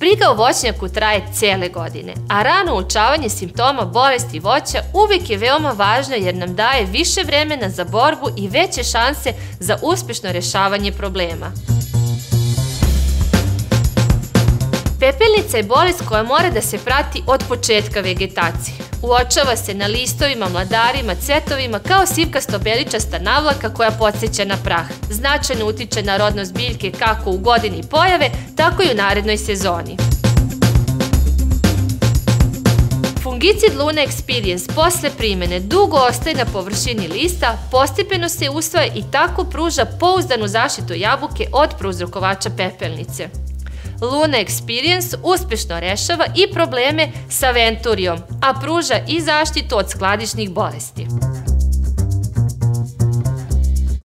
Briga o voćnjaku traje cijele godine, a rano uočavanje simptoma bolesti voća uvijek je veoma važno jer nam daje više vremena za borbu i veće šanse za uspješno rješavanje problema. Pepelnica je bolest koja mora da se prati od početka vegetacije. Uočava se na listovima, mladarima, cvetovima kao sivkasto-beličasta navlaka koja podsjeća na prah. Značajno utiče na rodnost biljke kako u godini pojave, tako i u narednoj sezoni. Fungicid Luna Experience posle primene dugo ostaje na površini lista, postepeno se usvaja i tako pruža pouzdanu zaštitu jabuke od prouzrokovača pepelnice. Luna Experience uspješno rešava i probleme sa venturijom, a pruža i zaštitu od skladišnih bolesti.